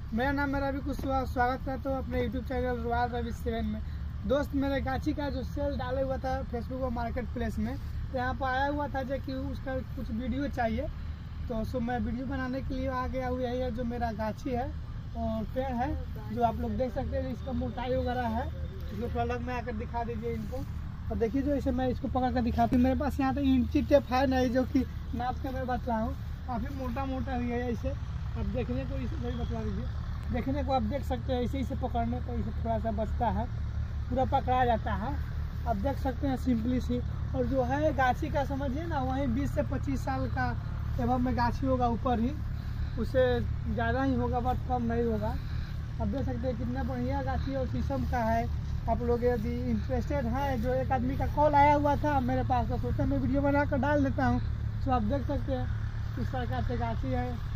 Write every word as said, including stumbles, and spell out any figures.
मेरा नाम मेरा भी कुछ स्वागत करता हूँ अपने YouTube channel Royal Ravi seven में। दोस्त मेरे गाछी का जो सेल डाले हुआ था फेसबुक और मार्केट प्लेस में, तो यहाँ पर आया हुआ था जो कि उसका कुछ वीडियो चाहिए, तो सो मैं वीडियो बनाने के लिए आ गया हूँ। यही है जो मेरा गाछी है और पेड़ है जो आप लोग देख सकते हैं, इसका मोटाई वगैरह है। इसको थोड़ा अलग में आकर दिखा दीजिए इनको, और देखिए जो इसे मैं इसको पकड़ कर दिखाती हूँ। मेरे पास यहाँ तो इंची टेप है नहीं जो कि नाप के मैं बतला हूँ, काफ़ी मोटा मोटा ही है। इसे अब देखने को इसे वही बतला दीजिए, देखने को आप देख सकते हैं। इसे इसे पकड़ने पर इसे थोड़ा सा बचता है, पूरा पकड़ा जाता है। आप देख सकते हैं सिंपली सी। और जो है गाछी का समझिए ना, वहीं बीस से पच्चीस साल का एवं में गाछी होगा, ऊपर ही उससे ज़्यादा ही होगा, बहुत कम नहीं होगा। आप देख सकते हैं कितना बढ़िया गाछी और शीशम का है। आप लोग यदि इंटरेस्टेड हैं, जो एक आदमी का कॉल आया हुआ था मेरे पास, तो सोचा मैं वीडियो बना कर डाल देता हूँ। तो आप देख सकते हैं किस प्रकार से गाछी है।